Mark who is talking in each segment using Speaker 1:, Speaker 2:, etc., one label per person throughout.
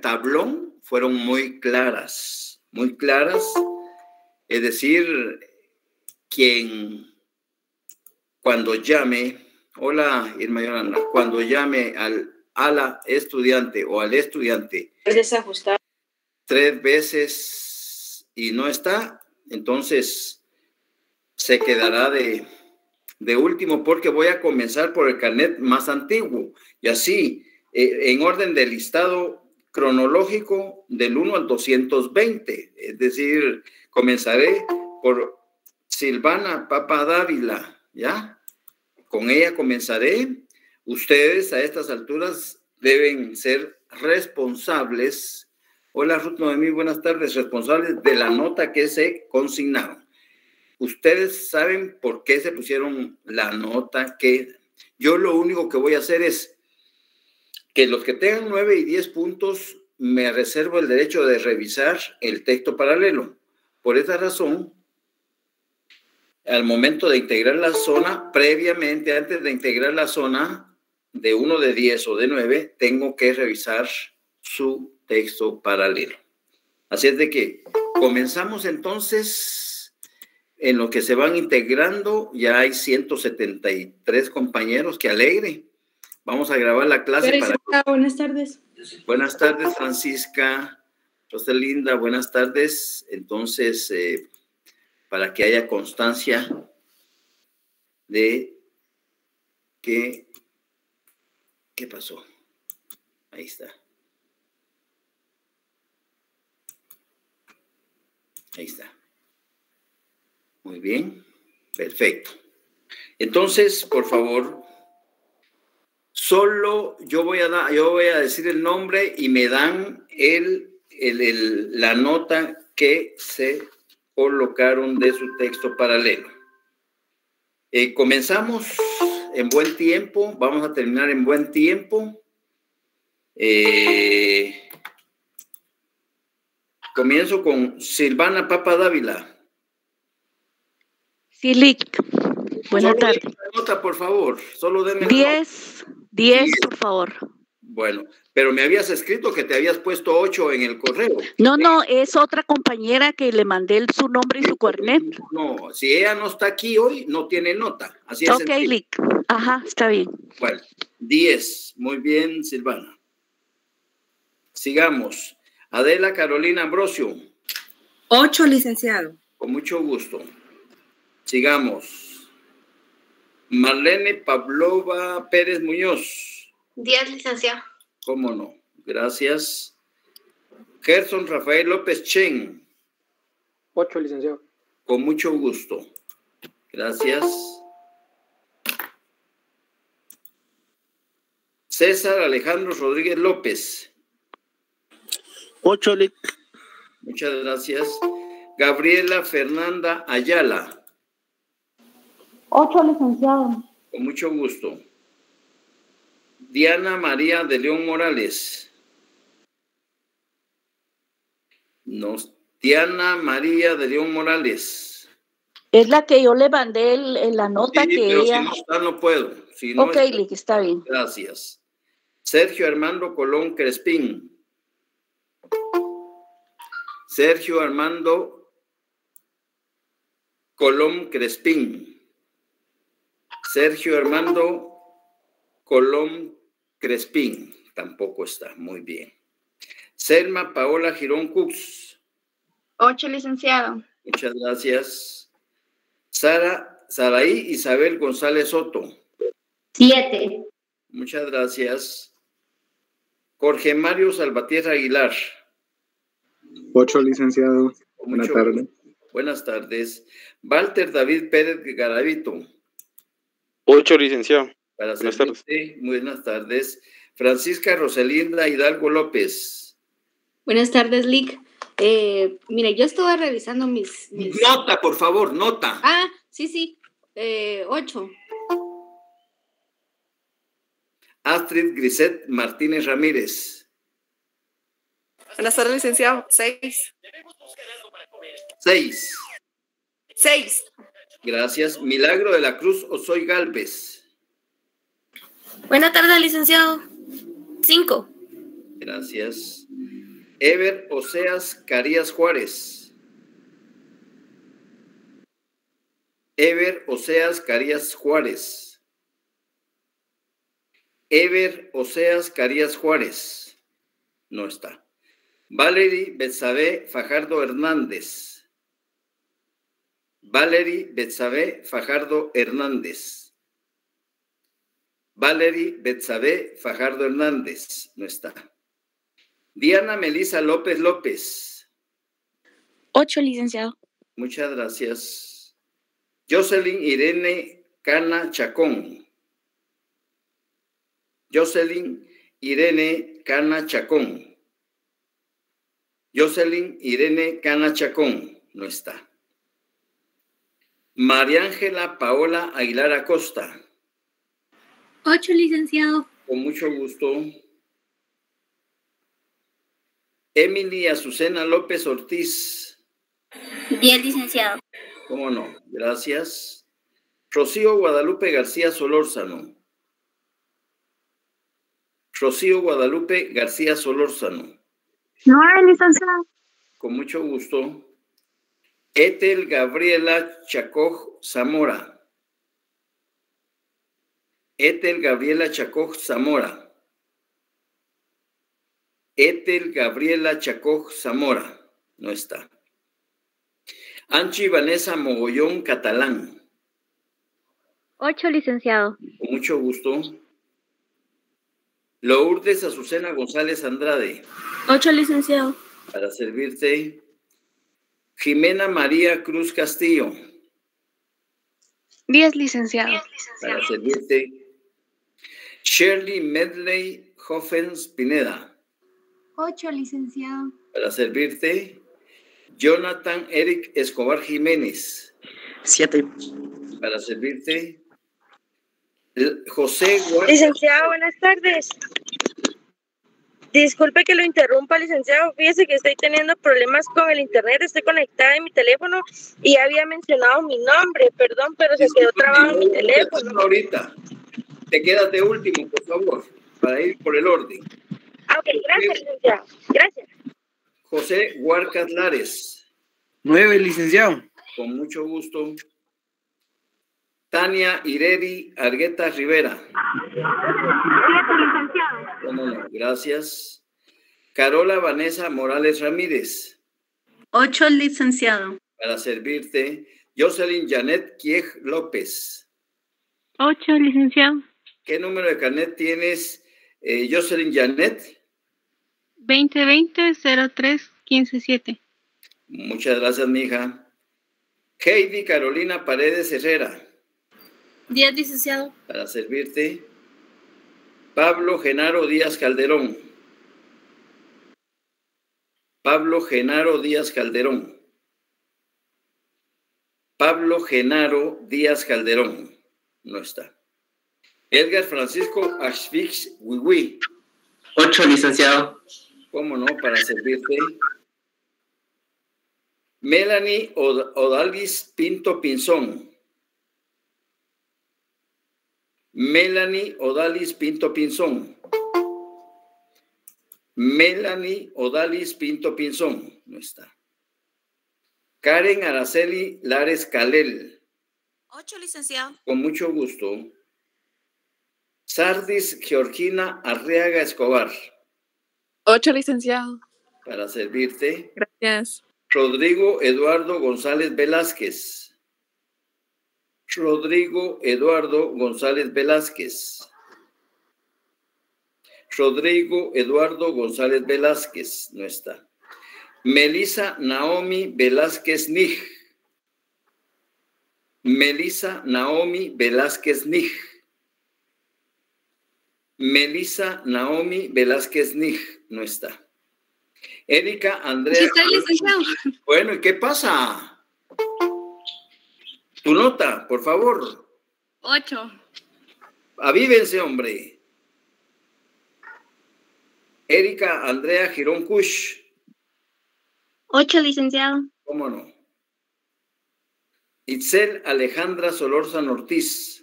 Speaker 1: tablón fueron muy claras, muy claras. Es decir, cuando llame, hola Irma Yolanda, cuando llame a la estudiante o al estudiante
Speaker 2: desajustar
Speaker 1: 3 veces y no está, entonces se quedará de último, porque voy a comenzar por el carnet más antiguo y así en orden de listado cronológico del 1 al 220, es decir, comenzaré por Silvana Papa Dávila, ¿ya? Con ella comenzaré. Ustedes a estas alturas deben ser responsables. Hola Ruth Noemí, buenas tardes. Responsables de la nota que se consignaron. Ustedes saben por qué se pusieron la nota que yo lo único que voy a hacer es que los que tengan 9 y 10 puntos me reservo el derecho de revisar el texto paralelo. Por esa razón, al momento de integrar la zona, previamente, antes de integrar la zona de 1 de 10 o de 9, tengo que revisar su texto paralelo. Así es de que comenzamos entonces en lo que se van integrando. Ya hay 173 compañeros, que alegre. Vamos a grabar la clase.
Speaker 2: Buenas tardes.
Speaker 1: Buenas tardes, Francisca, Rosalinda, buenas tardes. Entonces, para que haya constancia de que... ¿Qué pasó? Ahí está. Ahí está. Muy bien. Perfecto. Entonces, por favor, solo yo voy a decir el nombre y me dan la nota que se colocaron de su texto paralelo. Comenzamos en buen tiempo, vamos a terminar en buen tiempo. Comienzo con Silvana Papa Dávila.
Speaker 3: Sí, Lick. Buenas tardes.
Speaker 1: Nota, por favor. Solo denme
Speaker 3: 10, por favor.
Speaker 1: Bueno, pero me habías escrito que te habías puesto 8 en el correo.
Speaker 3: No, es otra compañera que le mandé su nombre y su carnet.
Speaker 1: No, si ella no está aquí hoy, no tiene nota. Así es.
Speaker 3: Ok, Lick. Ajá, está bien.
Speaker 1: Bueno, 10. Muy bien, Silvana. Sigamos. Adela Carolina Ambrosio.
Speaker 2: 8, licenciado.
Speaker 1: Con mucho gusto. Sigamos. Marlene Pavlova Pérez Muñoz.
Speaker 4: 10, licenciado.
Speaker 1: ¿Cómo no? Gracias. Gerson Rafael López Chen.
Speaker 5: 8, licenciado.
Speaker 1: Con mucho gusto. Gracias. César Alejandro Rodríguez López.
Speaker 6: 8, Lick.
Speaker 1: Muchas gracias. Gabriela Fernanda Ayala.
Speaker 7: 8, licenciado.
Speaker 1: Con mucho gusto. Diana María de León Morales. No, Diana María de León Morales.
Speaker 3: Es la que yo le mandé la nota
Speaker 1: sí,
Speaker 3: que
Speaker 1: pero
Speaker 3: ella...
Speaker 1: si no está, no puedo. Si no
Speaker 3: ok,
Speaker 1: está,
Speaker 3: Lick, está bien.
Speaker 1: Gracias. Sergio Armando Colón Crespín. Sergio Armando Colón Crespín. Sergio Armando Colón Crespín. Tampoco está. Muy bien. Selma Paola Girón Cux.
Speaker 4: 8, licenciado.
Speaker 1: Muchas gracias. Saraí Isabel González Soto.
Speaker 7: 7.
Speaker 1: Muchas gracias. Jorge Mario Salvatierra Aguilar.
Speaker 8: 8, licenciado. Buenas tardes.
Speaker 1: Buenas tardes. Walter David Pérez Garavito.
Speaker 6: 8, licenciado.
Speaker 1: Buenas tardes. Buenas tardes. Francisca Rosalinda Hidalgo López.
Speaker 2: Buenas tardes, Lick. Mire, yo estuve revisando mis...
Speaker 1: Nota, por favor, nota.
Speaker 2: Ah, sí. 8.
Speaker 1: Astrid Grisette Martínez Ramírez.
Speaker 4: Buenas tardes, licenciado. 6.
Speaker 1: 6. Gracias. Milagro de la Cruz Osoy Galvez.
Speaker 4: Buenas tardes, licenciado. 5.
Speaker 1: Gracias. Ever Oseas Carías Juárez. Ever Oseas Carías Juárez. Ever Oseas Carías Juárez. No está. Valerie Betsabe Fajardo Hernández. Valerie Betsabe Fajardo Hernández. Valerie Betsabe Fajardo Hernández. No está. Diana Melisa López López.
Speaker 9: 8, licenciado.
Speaker 1: Muchas gracias. Jocelyn Irene Cana Chacón. Jocelyn Irene Cana Chacón. Jocelyn Irene Cana Chacón. No está. María Ángela Paola Aguilar Acosta.
Speaker 7: 8, licenciado.
Speaker 1: Con mucho gusto. Emily Azucena López Ortiz.
Speaker 7: 10, licenciado.
Speaker 1: ¿Cómo no? Gracias. Rocío Guadalupe García Solórzano. Rocío Guadalupe García Solórzano.
Speaker 7: 9, licenciado.
Speaker 1: Con mucho gusto. Ethel Gabriela Chacoj Zamora. Ethel Gabriela Chacoj Zamora. Ethel Gabriela Chacoj Zamora. No está. Anchi Vanessa Mogollón Catalán.
Speaker 7: 8, licenciado.
Speaker 1: Con mucho gusto. Lourdes Azucena González Andrade.
Speaker 9: 8, licenciado.
Speaker 1: Para servirte. Jimena María Cruz Castillo.
Speaker 9: 10, licenciado.
Speaker 1: Para servirte. Shirley Medley Hoffens Pineda.
Speaker 7: 8, licenciado.
Speaker 1: Para servirte. Jonathan Eric Escobar Jiménez.
Speaker 5: 7.
Speaker 1: Para servirte. José Guardia.
Speaker 10: Licenciado, buenas tardes. Disculpe que lo interrumpa, licenciado. Fíjese que estoy teniendo problemas con el internet. Estoy conectada en mi teléfono y ya había mencionado mi nombre. Perdón, pero se quedó trabado en mi teléfono.
Speaker 1: Ahorita. Te quedas de último, por favor, para ir por el orden.
Speaker 10: Ok, gracias, licenciado. Gracias.
Speaker 1: José Huarcas Lares.
Speaker 5: 9, licenciado.
Speaker 1: Con mucho gusto. Tania Ireri Argueta Rivera.
Speaker 7: 7, licenciado.
Speaker 1: ¿Cómo no? Gracias. Carola Vanessa Morales Ramírez.
Speaker 7: 8, licenciado.
Speaker 1: Para servirte. Jocelyn Janet Kiej López.
Speaker 7: 8, licenciado.
Speaker 1: ¿Qué número de carnet tienes, Jocelyn Janet?
Speaker 7: 2020-03-157.
Speaker 1: Muchas gracias, mija. Heidi Carolina Paredes Herrera.
Speaker 7: 10, licenciado.
Speaker 1: Para servirte. Pablo Genaro Díaz Calderón. Pablo Genaro Díaz Calderón. Pablo Genaro Díaz Calderón. No está. Edgar Francisco Ashfix Wiwi.
Speaker 5: 8, licenciado.
Speaker 1: ¿Cómo no? Para servirte. Melanie Odalis Pinto Pinzón. Melanie Odalis Pinto Pinzón. Melanie Odalis Pinto Pinzón. No está. Karen Araceli Lares Calel.
Speaker 9: 8, licenciado.
Speaker 1: Con mucho gusto. Sardis Georgina Arriaga Escobar.
Speaker 4: 8, licenciado.
Speaker 1: Para servirte.
Speaker 4: Gracias.
Speaker 1: Rodrigo Eduardo González Velázquez. Rodrigo Eduardo González Velázquez. Rodrigo Eduardo González Velázquez. No está. Melisa Naomi Velázquez Nij. Melisa Naomi Velázquez Nij. Melisa Naomi Velázquez Nij. No está. Erika Andrea.
Speaker 2: Sí, está, licenciado.
Speaker 1: Bueno, ¿y qué pasa? Tu nota, por favor.
Speaker 2: 8.
Speaker 1: Avívense, hombre. Erika Andrea Girón Kush.
Speaker 7: 8, licenciado.
Speaker 1: ¿Cómo no? Itzel Alejandra Solórzano Ortiz.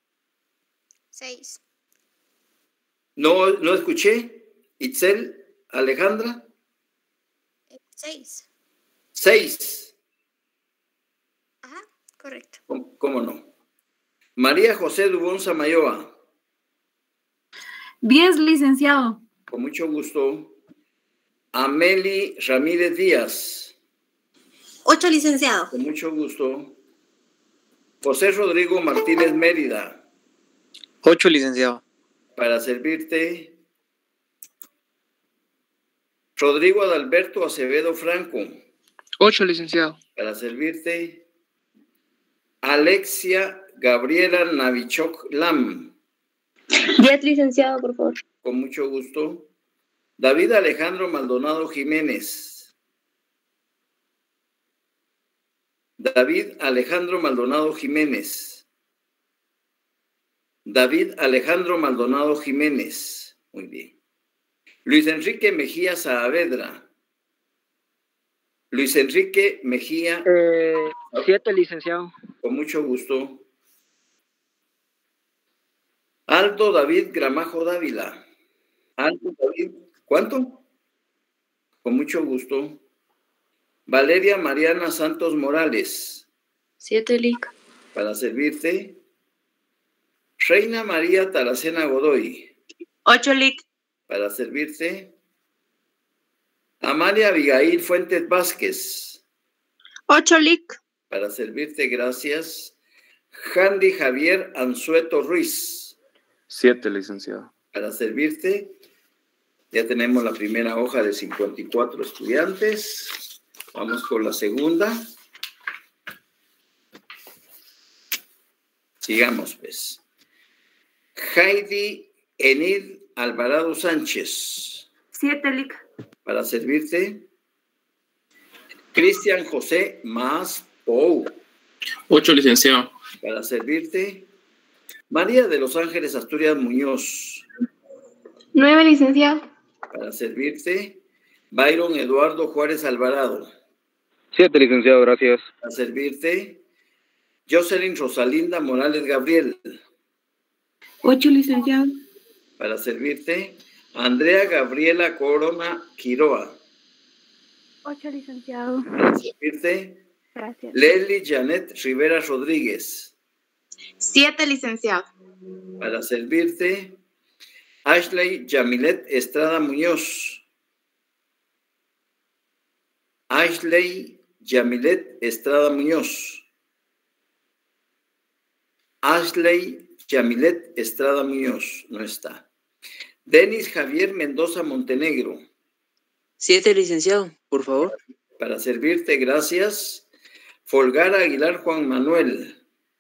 Speaker 9: 6.
Speaker 1: No escuché. Itzel Alejandra.
Speaker 9: 6.
Speaker 1: 6.
Speaker 9: Ajá, correcto.
Speaker 1: ¿Cómo no? María José Dubón Samayoa.
Speaker 4: 10, licenciado.
Speaker 1: Con mucho gusto. Ameli Ramírez Díaz.
Speaker 9: 8, licenciado.
Speaker 1: Con mucho gusto. José Rodrigo Martínez Mérida.
Speaker 5: 8, licenciado.
Speaker 1: Para servirte. Rodrigo Adalberto Acevedo Franco.
Speaker 5: 8, licenciado.
Speaker 1: Para servirte. Alexia Gabriela Navichok Lam.
Speaker 10: 10, licenciado, por favor.
Speaker 1: Con mucho gusto. David Alejandro Maldonado Jiménez. David Alejandro Maldonado Jiménez. David Alejandro Maldonado Jiménez. Muy bien. Luis Enrique Mejía Saavedra. Luis Enrique Mejía.
Speaker 5: 7, licenciado.
Speaker 1: Con mucho gusto. Aldo David Gramajo Dávila. Aldo David, ¿cuánto? Con mucho gusto. Valeria Mariana Santos Morales.
Speaker 2: 7, Lic.
Speaker 1: Para servirte. Reina María Taracena Godoy.
Speaker 10: 8, Lic.
Speaker 1: Para servirte. Amalia Abigail Fuentes Vázquez.
Speaker 10: 8, Lic.
Speaker 1: Para servirte, gracias. Handy Javier Anzueto Ruiz.
Speaker 6: 7, licenciado.
Speaker 1: Para servirte. Ya tenemos la primera hoja de 54 estudiantes. Vamos con la segunda. Sigamos, pues. Heidi Enid Alvarado Sánchez.
Speaker 7: 7, Lic.
Speaker 1: Para servirte. Cristian José Más Pou.
Speaker 5: 8, licenciado.
Speaker 1: Para servirte. María de los Ángeles Asturias Muñoz.
Speaker 7: 9, licenciado.
Speaker 1: Para servirte. Byron Eduardo Juárez Alvarado.
Speaker 6: 7, licenciado, gracias.
Speaker 1: Para servirte. Jocelyn Rosalinda Morales Gabriel.
Speaker 7: 8, licenciado.
Speaker 1: Para servirte. Andrea Gabriela Corona Quiroa.
Speaker 7: 8, licenciado.
Speaker 1: Para servirte.
Speaker 7: Gracias.
Speaker 1: Leslie Janet Rivera Rodríguez.
Speaker 10: 7, licenciado.
Speaker 1: Para servirte. Ashley Yamilet Estrada Muñoz. Ashley Yamilet Estrada Muñoz. Ashley Yamilet Estrada Muñoz. No está. Denis Javier Mendoza Montenegro.
Speaker 5: 7, licenciado, por favor.
Speaker 1: Para servirte, gracias. Folgar Aguilar Juan Manuel.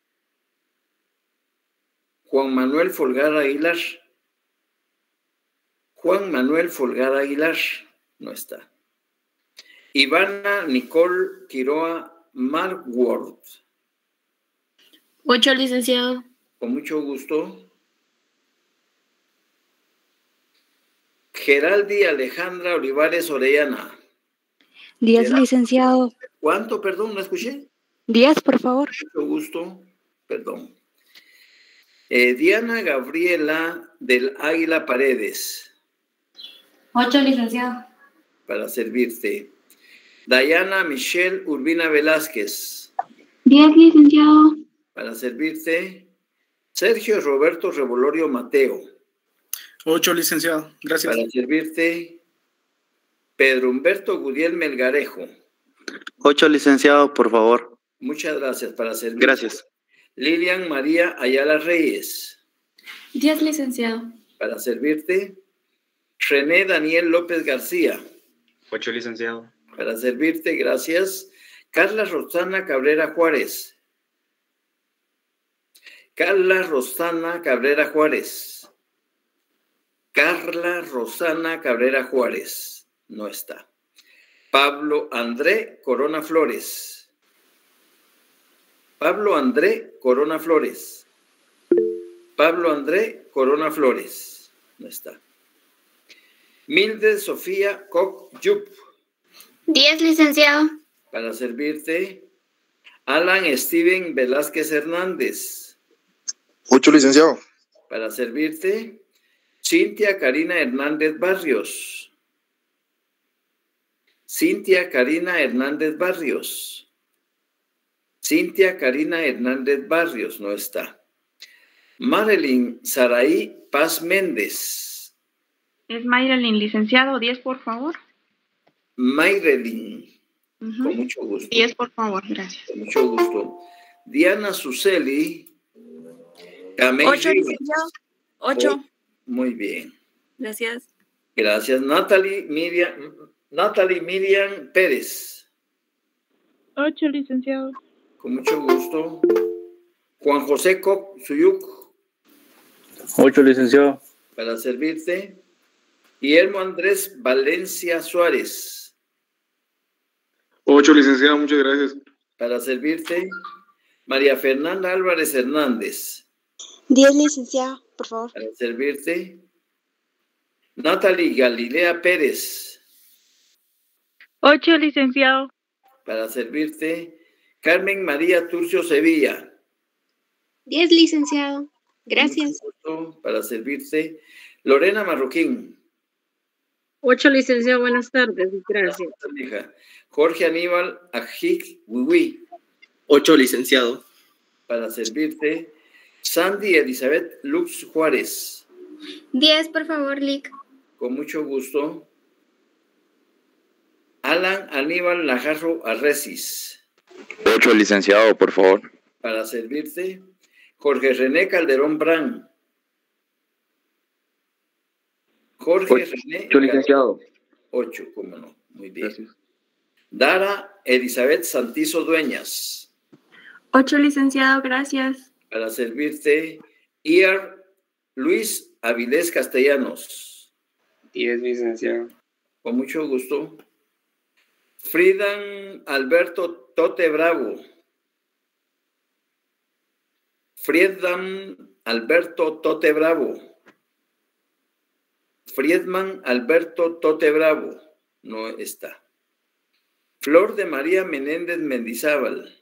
Speaker 1: Juan Manuel Folgar Aguilar. Juan Manuel Folgar Aguilar. No está. Ivana Nicole Quiroa Markworth.
Speaker 7: 8, licenciado.
Speaker 1: Con mucho gusto. Geraldi Alejandra Olivares Orellana.
Speaker 3: 10, licenciado.
Speaker 1: ¿Cuánto? Perdón, no escuché.
Speaker 3: 10, por favor.
Speaker 1: Mucho gusto. Perdón. Diana Gabriela del Águila Paredes.
Speaker 7: 8, licenciado.
Speaker 1: Para servirte. Dayana Michelle Urbina Velázquez.
Speaker 7: 10, licenciado.
Speaker 1: Para servirte. Sergio Roberto Revolorio Mateo.
Speaker 11: 8, licenciado. Gracias.
Speaker 1: Para servirte. Pedro Humberto Gudiel Melgarejo.
Speaker 5: 8, licenciado, por favor.
Speaker 1: Muchas gracias. Para servirte.
Speaker 5: Gracias.
Speaker 1: Lilian María Ayala Reyes.
Speaker 7: 10, licenciado.
Speaker 1: Para servirte. René Daniel López García.
Speaker 6: 8, licenciado.
Speaker 1: Para servirte, gracias. Carla Rosana Cabrera Juárez. Carla Rosana Cabrera Juárez. Carla Rosana Cabrera Juárez. No está. Pablo André Corona Flores. Pablo André Corona Flores. Pablo André Corona Flores. No está. Mildred Sofía Koch Yup.
Speaker 7: 10, licenciado.
Speaker 1: Para servirte. Alan Steven Velázquez Hernández.
Speaker 12: 8, licenciado.
Speaker 1: Para servirte. Cintia Karina Hernández Barrios. Cintia Karina Hernández Barrios. Cintia Karina Hernández Barrios no está. Marilyn Saraí Paz Méndez.
Speaker 13: Es Mayrelin, licenciado. 10, por favor.
Speaker 1: Mayrelin. Con mucho gusto.
Speaker 13: 10, por favor, gracias.
Speaker 1: Con mucho gusto. Diana Suseli.
Speaker 4: 8, licenciado. 8.
Speaker 1: Muy bien.
Speaker 4: Gracias.
Speaker 1: Gracias. Natalie Miriam Pérez.
Speaker 13: 8, licenciado.
Speaker 1: Con mucho gusto. Juan José Koch Suyuk.
Speaker 5: 8, licenciado.
Speaker 1: Para servirte. Guillermo Andrés Valencia Suárez.
Speaker 8: 8, licenciado, muchas gracias.
Speaker 1: Para servirte. María Fernanda Álvarez Hernández.
Speaker 9: 10, licenciado, por favor.
Speaker 1: Para servirte. Natalie Galilea Pérez.
Speaker 13: 8, licenciado.
Speaker 1: Para servirte. Carmen María Turcio Sevilla.
Speaker 7: 10, licenciado. Gracias.
Speaker 1: Para servirte. Lorena Marroquín.
Speaker 14: 8, licenciado, buenas tardes, gracias.
Speaker 1: Jorge Aníbal Ajik Wiwi.
Speaker 5: 8, licenciado.
Speaker 1: Para servirte. Sandy Elizabeth Lux Juárez.
Speaker 7: 10, por favor, Lic.
Speaker 1: Con mucho gusto. Alan Aníbal Najarro Arrecis.
Speaker 12: 8, licenciado, por favor.
Speaker 1: Para servirte. Jorge René Calderón Brand. Jorge René.
Speaker 6: 8, licenciado.
Speaker 1: 8, cómo no. Muy bien.
Speaker 6: Gracias.
Speaker 1: Dara Elizabeth Santizo Dueñas.
Speaker 4: 8, licenciado, gracias.
Speaker 1: Para servirte. Iar Luis Avilés Castellanos.
Speaker 6: 10, licenciado.
Speaker 1: Con mucho gusto. Friedan Alberto Tote Bravo. Friedman Alberto Tote Bravo. Friedman Alberto Tote Bravo. No está. Flor de María Menéndez Mendizábal.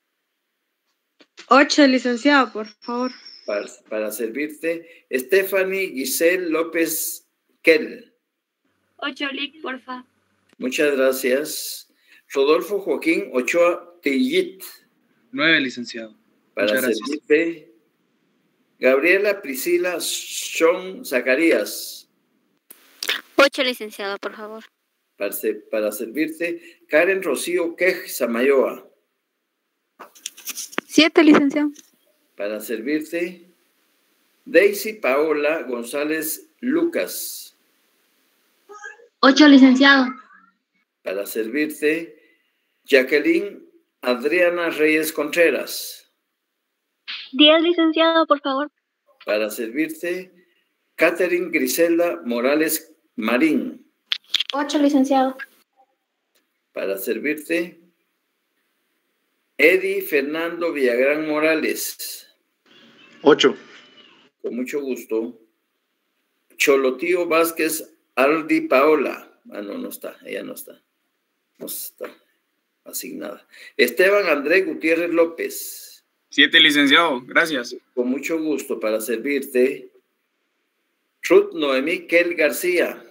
Speaker 14: 8, licenciado, por favor.
Speaker 1: Para servirte. Stephanie Giselle López Kell.
Speaker 7: 8, Lic, porfa.
Speaker 1: Muchas gracias. Rodolfo Joaquín Ochoa Tillit.
Speaker 11: 9, licenciado.
Speaker 1: Para
Speaker 11: Muchas
Speaker 1: servirte. Gabriela Priscila Sean Zacarías.
Speaker 7: 8, licenciado, por favor.
Speaker 1: Para servirte. Karen Rocío Quej Samayoa.
Speaker 4: 7, licenciado.
Speaker 1: Para servirte. Daisy Paola González Lucas.
Speaker 7: 8, licenciado.
Speaker 1: Para servirte. Jacqueline Adriana Reyes Contreras.
Speaker 7: 10, licenciado, por favor.
Speaker 1: Para servirte. Catherine Griselda Morales Marín.
Speaker 7: 8, licenciado.
Speaker 1: Para servirte. Eddie Fernando Villagrán Morales.
Speaker 8: 8.
Speaker 1: Con mucho gusto. Cholotío Vázquez Aldi Paola. Ah, no está. Ella no está. No está asignada. Esteban André Gutiérrez López.
Speaker 11: 7, licenciado. Gracias.
Speaker 1: Con mucho gusto. Para servirte. Ruth Noemí Kel García.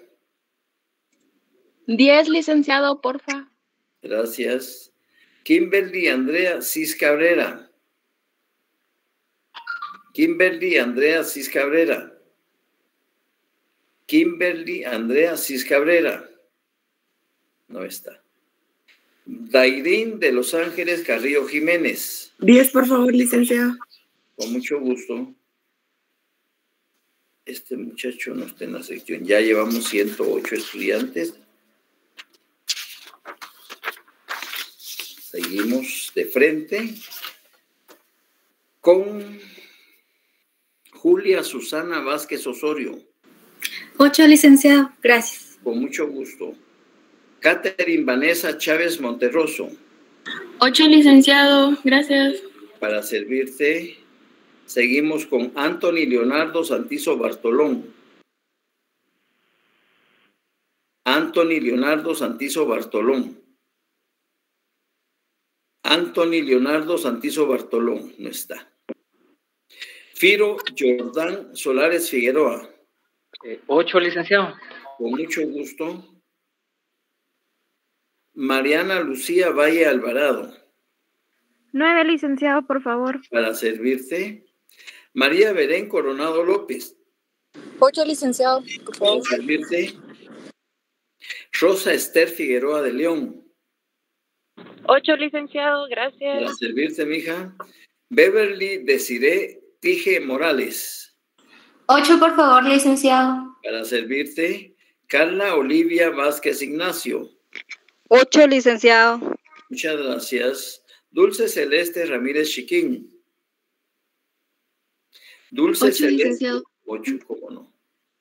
Speaker 4: 10, licenciado, porfa.
Speaker 1: Gracias. Kimberly Andrea Cis Cabrera. Kimberly Andrea Cis Cabrera. Kimberly Andrea Cis Cabrera. No está. Dairín de Los Ángeles Carrillo Jiménez.
Speaker 4: 10, por favor, licenciado.
Speaker 1: Con mucho gusto. Este muchacho no está en la sección. Ya llevamos 108 estudiantes. Seguimos de frente con Julia Susana Vázquez Osorio.
Speaker 7: 8, licenciado. Gracias.
Speaker 1: Con mucho gusto. Catherine Vanessa Chávez Monterroso.
Speaker 7: 8, licenciado. Gracias.
Speaker 1: Para servirte, seguimos con Anthony Leonardo Santizo Bartolón. Anthony Leonardo Santizo Bartolón. Anthony Leonardo Santizo Bartolón, no está. Firo Jordán Solares Figueroa.
Speaker 5: 8, licenciado.
Speaker 1: Con mucho gusto. Mariana Lucía Valle Alvarado.
Speaker 13: 9, licenciado, por favor.
Speaker 1: Para servirte. María Belén Coronado López.
Speaker 15: 8, licenciado, por
Speaker 1: Para
Speaker 15: favor.
Speaker 1: servirte. Rosa Esther Figueroa de León.
Speaker 13: 8, licenciado,
Speaker 1: Para
Speaker 13: gracias.
Speaker 1: servirte, mija. Beverly Desiree Tije Morales.
Speaker 7: 8, por favor, licenciado.
Speaker 1: Para servirte. Carla Olivia Vázquez Ignacio.
Speaker 9: 8, licenciado.
Speaker 1: Muchas gracias. Dulce Celeste Ramírez Chiquín. Dulce
Speaker 2: 8,
Speaker 1: Celeste.
Speaker 2: licenciado.
Speaker 1: 8, cómo no.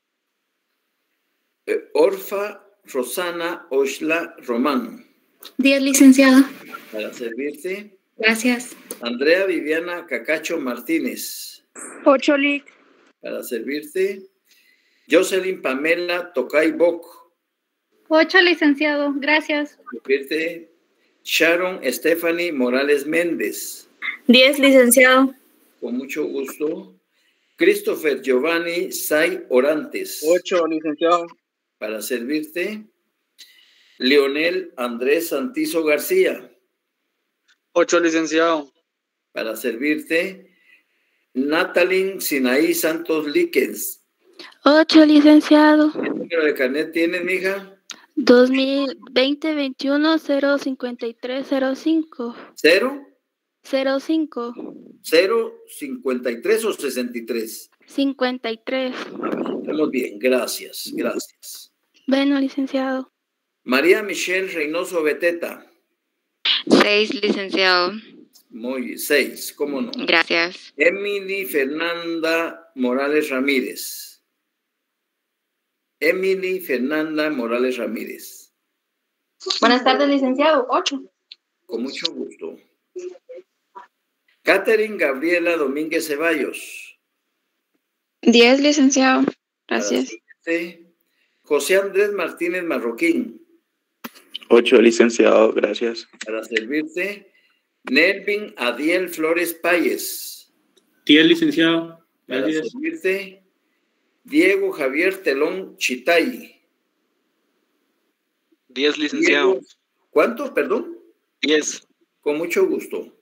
Speaker 1: Orfa Rosana Oshla Román.
Speaker 7: 10, licenciado.
Speaker 1: Para servirte.
Speaker 7: Gracias.
Speaker 1: Andrea Viviana Cacacho Martínez.
Speaker 13: 8, lic.
Speaker 1: Para servirte. Jocelyn Pamela Tocay Boc.
Speaker 7: 8, licenciado. Gracias.
Speaker 1: Servirte. Sharon Stephanie Morales Méndez.
Speaker 7: 10, licenciado.
Speaker 1: Con mucho gusto. Christopher Giovanni Say Orantes.
Speaker 5: 8, licenciado.
Speaker 1: Para servirte. Leonel Andrés Santizo García.
Speaker 5: 8, licenciado.
Speaker 1: Para servirte. Natalie Sinaí Santos Líquez.
Speaker 16: 8, licenciado.
Speaker 1: ¿Qué número de carnet tienes, mija?
Speaker 16: 2020-21-05305.
Speaker 1: ¿Cero?
Speaker 16: 05.
Speaker 1: ¿Cero, 53 o 63?
Speaker 16: 53.
Speaker 1: Estamos bien, gracias, gracias.
Speaker 16: Bueno, licenciado.
Speaker 1: María Michelle Reynoso Beteta.
Speaker 17: 6, licenciado.
Speaker 1: Muy bien, 6, ¿cómo no?
Speaker 17: Gracias.
Speaker 1: Emily Fernanda Morales Ramírez. Emily Fernanda Morales Ramírez.
Speaker 7: Buenas tardes, licenciado. 8.
Speaker 1: Con mucho gusto. Catherine Gabriela Domínguez Ceballos.
Speaker 4: 10, licenciado. Gracias.
Speaker 1: José Andrés Martínez Marroquín.
Speaker 12: 8, licenciado, gracias.
Speaker 1: Para servirte. Nelvin Adiel Flores Páez.
Speaker 11: 10, licenciado.
Speaker 1: Para
Speaker 11: Gracias.
Speaker 1: servirte. Diego Javier Telón Chitay.
Speaker 5: 10, licenciado.
Speaker 1: Diego, ¿cuánto, perdón?
Speaker 5: 10.
Speaker 1: Con mucho gusto.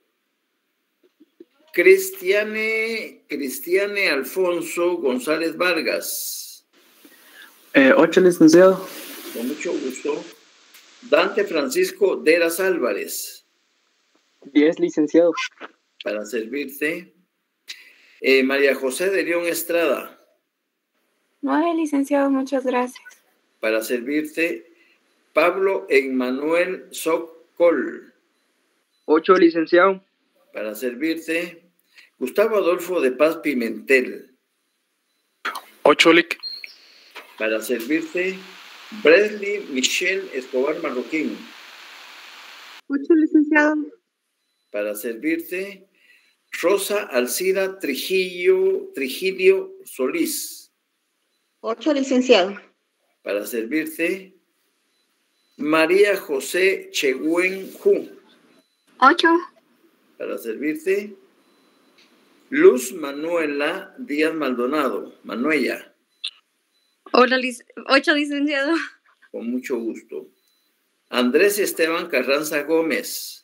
Speaker 1: Cristiane Alfonso González Vargas.
Speaker 5: 8, licenciado.
Speaker 1: Con mucho gusto. Dante Francisco Deras Álvarez.
Speaker 5: 10, licenciado.
Speaker 1: Para servirte. María José de León Estrada.
Speaker 4: 9, licenciado. Muchas gracias.
Speaker 1: Para servirte. Pablo Emmanuel Socol.
Speaker 5: 8, licenciado.
Speaker 1: Para servirte. Gustavo Adolfo de Paz Pimentel.
Speaker 5: 8, lic.
Speaker 1: Para servirte. Bradley Michelle Escobar Marroquín.
Speaker 14: 8, licenciado.
Speaker 1: Para servirte. Rosa Alcida Trigilio Solís.
Speaker 9: 8, licenciado.
Speaker 1: Para servirte. María José Chegüen Ju.
Speaker 7: 8.
Speaker 1: Para servirte. Luz Manuela Díaz Maldonado. Manuela.
Speaker 2: Hola, 8, licenciado.
Speaker 1: Con mucho gusto. Andrés Esteban Carranza Gómez.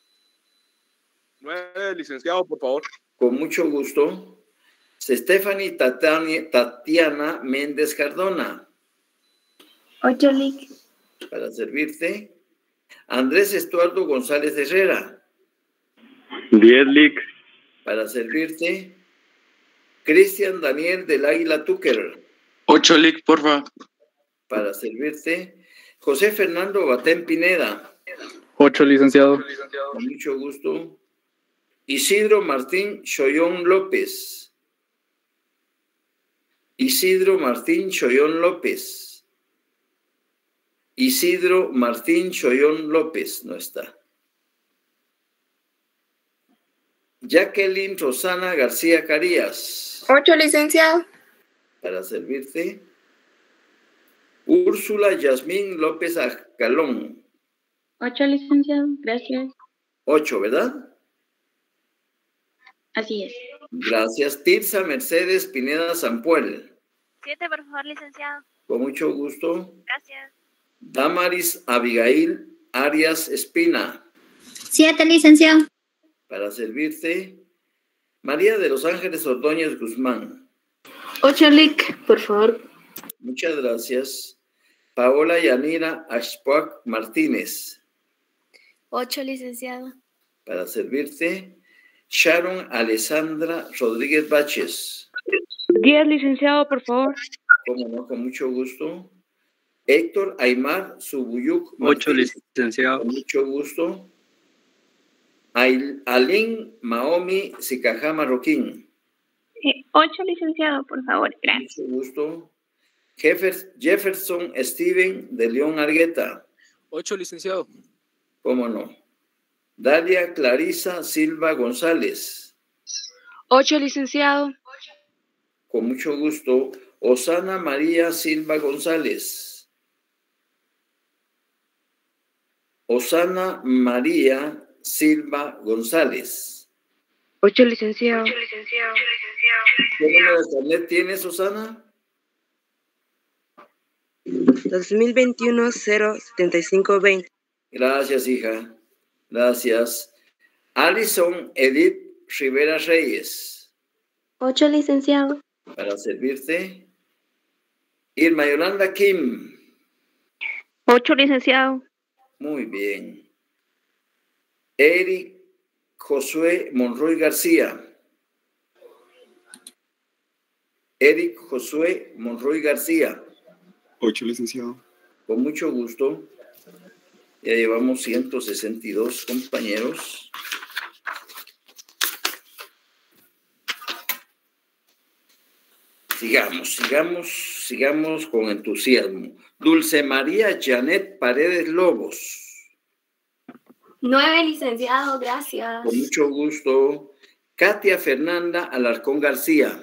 Speaker 8: 9, licenciado, por favor.
Speaker 1: Con mucho gusto. Stephanie Tatiana Méndez Cardona.
Speaker 4: 8, lic.
Speaker 1: Para servirte. Andrés Estuardo González Herrera.
Speaker 12: 10, lic.
Speaker 1: Para servirte. Cristian Daniel del Águila Túquer.
Speaker 5: 8, lic, porfa.
Speaker 1: Para servirte. José Fernando Batén Pineda.
Speaker 5: 8, licenciado.
Speaker 1: Con mucho gusto. Isidro Martín Choyón López. Isidro Martín Choyón López. Isidro Martín Choyón López. No está. Jacqueline Rosana García Carías.
Speaker 4: 8, licenciado.
Speaker 1: Para servirte. Úrsula Yasmín López Acalón.
Speaker 7: 8, licenciado. Gracias.
Speaker 1: 8, ¿verdad?
Speaker 7: Así es.
Speaker 1: Gracias. Tirsa Mercedes Pineda Zampuel.
Speaker 7: 7, por favor, licenciado.
Speaker 1: Con mucho gusto.
Speaker 7: Gracias.
Speaker 1: Damaris Abigail Arias Espina.
Speaker 7: 7, licenciado.
Speaker 1: Para servirte, María de los Ángeles Ordóñez Guzmán.
Speaker 2: 8, Lic, por favor.
Speaker 1: Muchas gracias. Paola Yanira Ashpuac Martínez.
Speaker 7: 8, licenciado.
Speaker 1: Para servirte, Sharon Alessandra Rodríguez Baches.
Speaker 13: 10, licenciado, por favor.
Speaker 1: Cómo no, con mucho gusto. Héctor Aymar Subuyuk
Speaker 5: 8,
Speaker 1: Martínez.
Speaker 5: licenciado.
Speaker 1: Con mucho gusto. Alin Maomi Sicajá Marroquín.
Speaker 7: 8, licenciado, por favor. Gracias.
Speaker 1: Mucho gusto. Jefferson Steven de León Argueta.
Speaker 5: 8, licenciado.
Speaker 1: ¿Cómo no? Dalia Clarisa Silva González.
Speaker 13: 8, licenciado.
Speaker 1: Con mucho gusto. Osana María Silva González. Osana María Silva González.
Speaker 13: 8, licenciado.
Speaker 1: ¿Qué número de carnet tienes, Osana?
Speaker 10: 2021-07520.
Speaker 1: Gracias, hija. Gracias. Alison Edith Rivera Reyes.
Speaker 7: 8, licenciado.
Speaker 1: Para servirte. Irma Yolanda Kim.
Speaker 13: 8, licenciado.
Speaker 1: Muy bien. Eric Josué Monroy García. Eric Josué Monroy García.
Speaker 8: 8, licenciado.
Speaker 1: Con mucho gusto. Ya llevamos 162 compañeros. Sigamos con entusiasmo. Dulce María Janet Paredes Lobos.
Speaker 7: 9, licenciado. Gracias.
Speaker 1: Con mucho gusto. Katia Fernanda Alarcón García.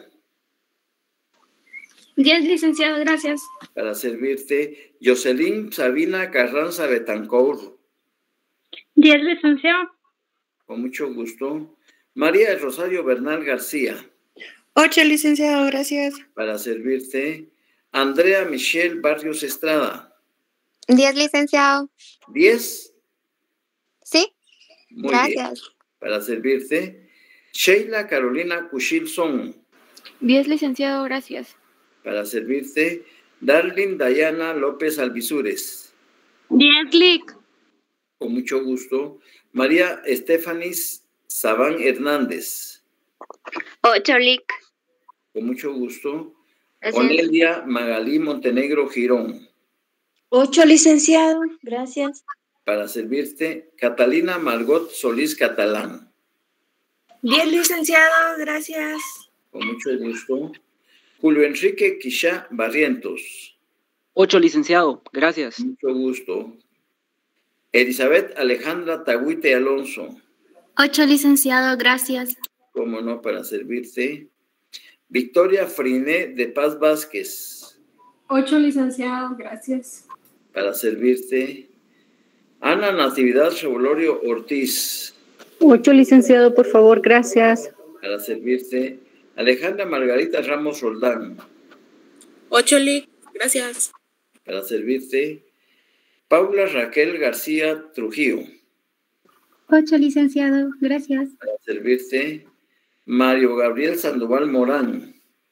Speaker 7: 10, licenciado. Gracias.
Speaker 1: Para servirte, Jocelyn Sabina Carranza Betancourt.
Speaker 7: 10, licenciado.
Speaker 1: Con mucho gusto. María del Rosario Bernal García.
Speaker 4: 8, licenciado. Gracias.
Speaker 1: Para servirte, Andrea Michelle Barrios Estrada.
Speaker 15: 10, licenciado.
Speaker 1: 10.
Speaker 15: Sí.
Speaker 1: Muy
Speaker 15: Gracias.
Speaker 1: bien. Para servirte, Sheila Carolina Cushilson.
Speaker 13: 10, licenciado. Gracias.
Speaker 1: Para servirte, Darlene Dayana López Alvisures.
Speaker 7: 10, Lic.
Speaker 1: Con mucho gusto. María Estefanis Sabán Hernández.
Speaker 17: 8, Lic.
Speaker 1: Con mucho gusto.
Speaker 17: Gracias.
Speaker 1: Onelia Magalí Montenegro Girón.
Speaker 9: 8, licenciado. Gracias.
Speaker 1: Para servirte, Catalina Margot Solís Catalán.
Speaker 4: 10, licenciado. Gracias.
Speaker 1: Con mucho gusto. Julio Enrique Quixá Barrientos.
Speaker 5: 8, licenciado. Gracias.
Speaker 1: Mucho gusto. Elizabeth Alejandra Tagüite Alonso.
Speaker 7: 8, licenciado. Gracias.
Speaker 1: Cómo no, para servirte. Victoria Friné de Paz Vázquez.
Speaker 4: 8, licenciado. Gracias.
Speaker 1: Para servirte. Ana Natividad Revolorio Ortiz.
Speaker 2: 8, licenciado, por favor. Gracias.
Speaker 1: Para servirte. Alejandra Margarita Ramos Roldán.
Speaker 4: 8, Lic. Gracias.
Speaker 1: Para servirte. Paula Raquel García Trujillo.
Speaker 7: 8, licenciado. Gracias.
Speaker 1: Para servirte. Mario Gabriel Sandoval Morán.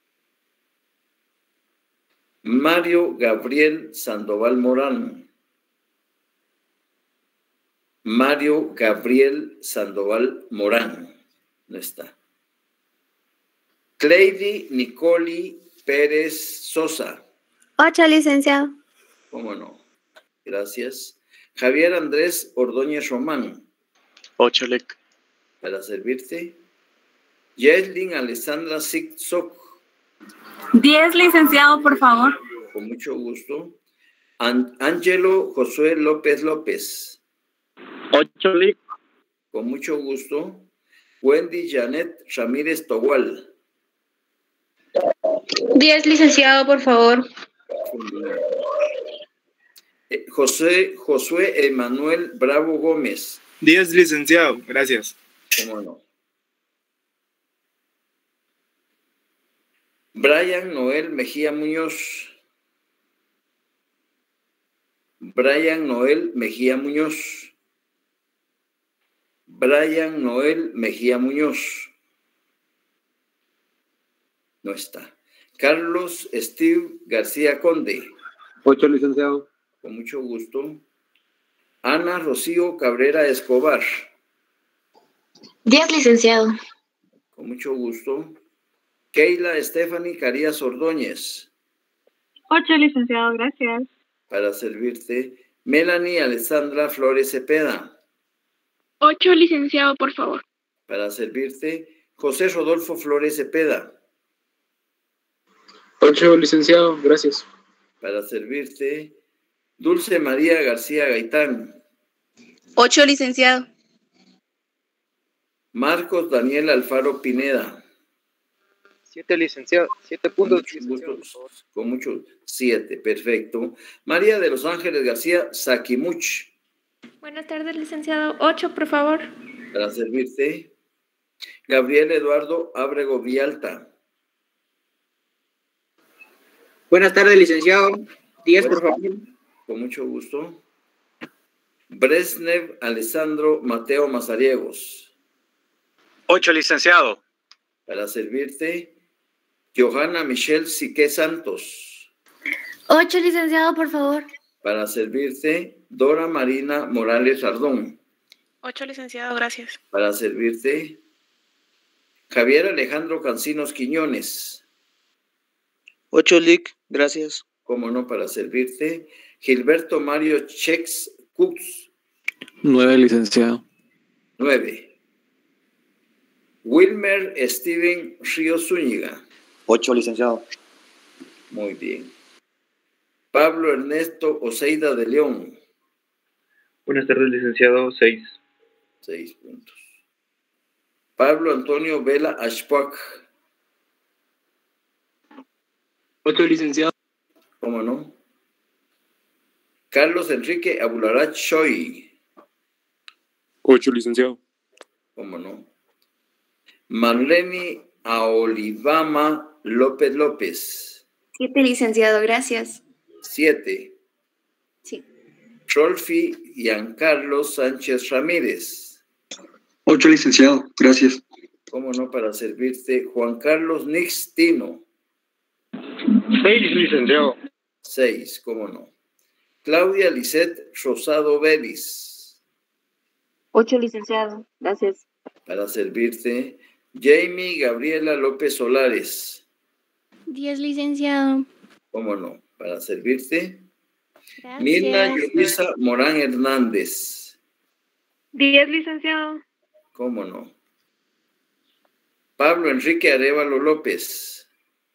Speaker 1: Mario Gabriel Sandoval Morán. Mario Gabriel Sandoval Morán. No está. Cleidy Nicoli Pérez Sosa.
Speaker 7: 8, licenciado.
Speaker 1: ¿Cómo no? Gracias. Javier Andrés Ordóñez Román.
Speaker 12: 8, Lic.
Speaker 1: Para servirte. Yeslin Alessandra Zigzog.
Speaker 4: 10, licenciado, por favor.
Speaker 1: Con mucho gusto. Ángelo Josué López López.
Speaker 12: 8, Lic.
Speaker 1: Con mucho gusto. Wendy Janet Ramírez Togual.
Speaker 7: 10, licenciado, por favor.
Speaker 1: Josué Emanuel Bravo Gómez.
Speaker 8: 10, licenciado. Gracias.
Speaker 1: ¿Cómo no? Brian Noel Mejía Muñoz. Brian Noel Mejía Muñoz. Brian Noel Mejía Muñoz. No está. Carlos Steve García Conde.
Speaker 5: 8, licenciado.
Speaker 1: Con mucho gusto. Ana Rocío Cabrera Escobar.
Speaker 7: 10, licenciado.
Speaker 1: Con mucho gusto. Keila Stephanie Carías Ordóñez.
Speaker 4: 8, licenciado, gracias.
Speaker 1: Para servirte. Melanie Alessandra Flores Cepeda.
Speaker 13: 8, licenciado, por favor.
Speaker 1: Para servirte. José Rodolfo Flores Cepeda.
Speaker 5: 8, licenciado, gracias.
Speaker 1: Para servirte. Dulce María García Gaitán.
Speaker 4: 8, licenciado.
Speaker 1: Marcos Daniel Alfaro Pineda.
Speaker 5: 7, licenciado. 7 puntos.
Speaker 1: Con mucho. 7, perfecto. María de los Ángeles García Saquimuch.
Speaker 13: Buenas tardes, licenciado. 8, por favor.
Speaker 1: Para servirte. Gabriel Eduardo Ábrego Vialta.
Speaker 5: Buenas tardes, licenciado. 10, por favor.
Speaker 1: Con mucho gusto. Bresnev Alessandro Mateo Mazariegos.
Speaker 12: 8, licenciado.
Speaker 1: Para servirte. Johanna Michelle Sique Santos.
Speaker 7: 8, licenciado, por favor.
Speaker 1: Para servirte. Dora Marina Morales Ardón.
Speaker 4: 8, licenciado, gracias.
Speaker 1: Para servirte. Javier Alejandro Cancinos Quiñones.
Speaker 5: 8, lic, gracias.
Speaker 1: Cómo no, para servirte. Gilberto Mario Chex Cux.
Speaker 5: 9, licenciado.
Speaker 1: 9. Wilmer Steven Ríos Zúñiga.
Speaker 5: 8, licenciado.
Speaker 1: Muy bien. Pablo Ernesto Oseida de León.
Speaker 6: Buenas tardes, licenciado. 6.
Speaker 1: 6 puntos. Pablo Antonio Vela Ashpuac.
Speaker 5: 8, licenciado.
Speaker 1: ¿Cómo no? Carlos Enrique Abularach Choi.
Speaker 8: 8, licenciado.
Speaker 1: ¿Cómo no? Marlene Aolivama López López.
Speaker 15: 7, licenciado, gracias.
Speaker 1: 7.
Speaker 15: Sí.
Speaker 1: Rolfi Giancarlo Sánchez Ramírez.
Speaker 5: 8, licenciado, gracias.
Speaker 1: ¿Cómo no? Para servirte. Juan Carlos Nixtino.
Speaker 12: 6, licenciado.
Speaker 1: 6, ¿cómo no? Claudia Lisette Rosado Vélez.
Speaker 9: 8, licenciado, gracias.
Speaker 1: Para servirte. Jamie Gabriela López Solares.
Speaker 16: 10, licenciado.
Speaker 1: ¿Cómo no? Para servirte.
Speaker 16: Gracias.
Speaker 1: Mirna Yulisa Morán Hernández.
Speaker 4: 10, licenciado.
Speaker 1: ¿Cómo no? Pablo Enrique Arévalo López.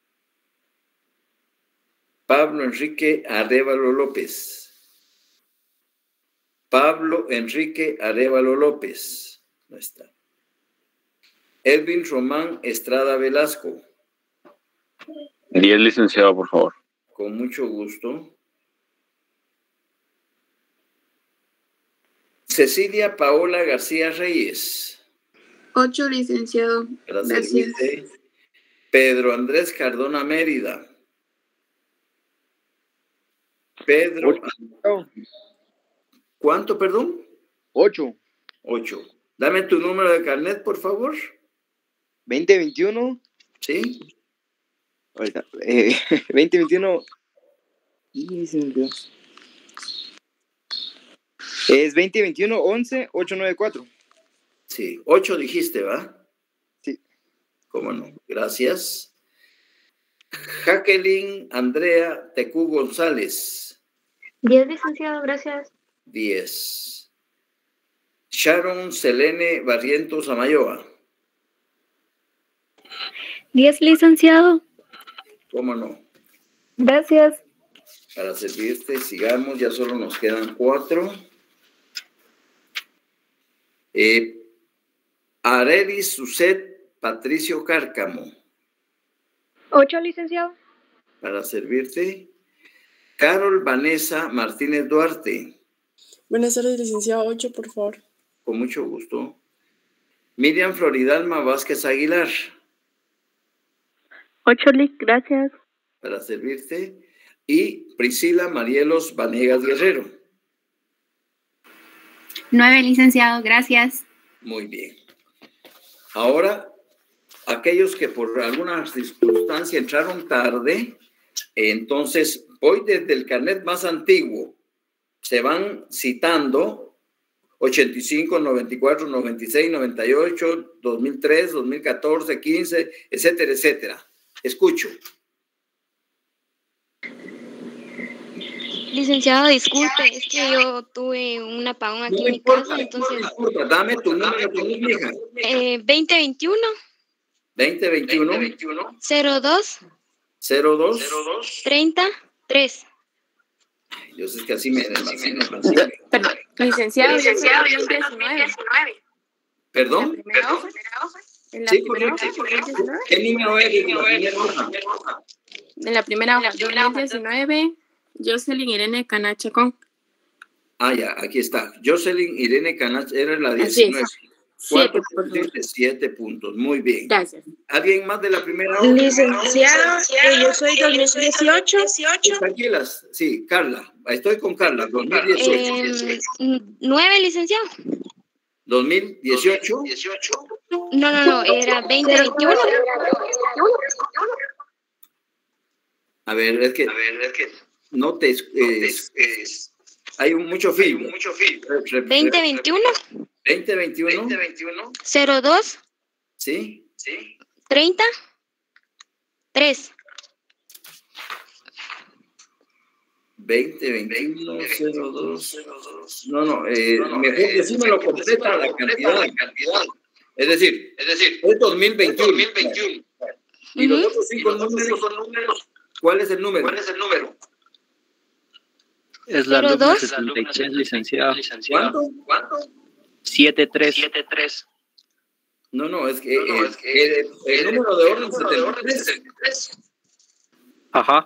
Speaker 1: Pablo Enrique Arévalo López. Pablo Enrique Arévalo López. No está. Edwin Román Estrada Velasco.
Speaker 12: 10, licenciado, por favor.
Speaker 1: Con mucho gusto. Cecilia Paola García Reyes.
Speaker 4: 8, licenciado.
Speaker 1: Gracias. Pedro Andrés Cardona Mérida. Pedro.
Speaker 5: 8.
Speaker 1: ¿Cuánto, perdón?
Speaker 5: 8.
Speaker 1: 8. Dame tu número de carnet, por favor.
Speaker 5: 2021.
Speaker 1: ¿Sí?
Speaker 5: Ahorita. 2021. Y se me olvidó. Es 2021 11 894.
Speaker 1: Sí, 8 dijiste, ¿va?
Speaker 5: Sí.
Speaker 1: ¿Cómo no? Gracias. Jacqueline Andrea Tecú González.
Speaker 7: 10, licenciado, gracias.
Speaker 1: 10. Sharon Selene Barrientos Amayoa.
Speaker 16: 10, licenciado.
Speaker 1: ¿Cómo no?
Speaker 16: Gracias.
Speaker 1: Para servirte, sigamos, ya solo nos quedan 4. Arelis Suset Patricio Cárcamo.
Speaker 13: 8, licenciado.
Speaker 1: Para servirte. Carol Vanessa Martínez Duarte.
Speaker 4: Buenas tardes, licenciado. 8, por favor.
Speaker 1: Con mucho gusto. Miriam Floridalma Vázquez Aguilar.
Speaker 13: 8, lic, gracias.
Speaker 1: Para servirte. Y Priscila Marielos Vanegas Guerrero.
Speaker 15: 9, licenciado, gracias.
Speaker 1: Muy bien. Ahora, aquellos que por alguna circunstancia entraron tarde, entonces voy desde el carnet más antiguo. Se van citando 85, 94, 96, 98, 2003, 2014, 15, etcétera, etcétera. Escucho.
Speaker 17: Licenciado, disculpe, es que yo tuve un apagón aquí en mi casa, entonces...
Speaker 1: No importa, dame tu número, hija.
Speaker 17: 2021.
Speaker 1: 2021.
Speaker 17: 02. 33.
Speaker 1: Ay, Dios, es que así me...
Speaker 4: Perdón, licenciado, yo soy 2019.
Speaker 1: ¿Perdón?
Speaker 4: ¿En la
Speaker 1: Sí,
Speaker 4: primera hoja?
Speaker 1: ¿Qué número es?
Speaker 4: En la primera hoja, 2019, Jocelyn Irene Canachacón.
Speaker 1: Ah, ya, aquí está. Jocelyn Irene Canach era la
Speaker 4: Así
Speaker 1: 19.
Speaker 4: es. 7, por favor.
Speaker 1: 7 puntos, muy bien.
Speaker 4: Gracias.
Speaker 1: ¿Alguien más de la primera hoja?
Speaker 10: Licenciado, yo soy 2018.
Speaker 1: Tranquilas, sí, Carla. Estoy con Carla, 2018.
Speaker 17: 9, licenciado.
Speaker 1: 2018.
Speaker 17: No, era 2021.
Speaker 1: A ver, es que no te... hay mucho film.
Speaker 17: 2021.
Speaker 1: 2021.
Speaker 17: 02.
Speaker 1: Sí.
Speaker 17: 30. 3.
Speaker 1: 2021 02. No, mejor decímelo completa la cantidad. Es decir, es 2021. Y los otros 5 números, ¿cuál es el número?
Speaker 5: Es la número 63, licenciado.
Speaker 1: ¿Cuánto?
Speaker 5: 73.
Speaker 1: No, es que el número de orden 73.
Speaker 5: Ajá.